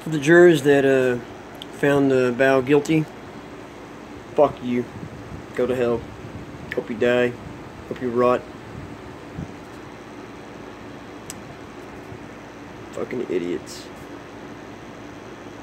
For the jurors that found Bao guilty, fuck you. Go to hell. Hope you die. Hope you rot. Fucking idiots.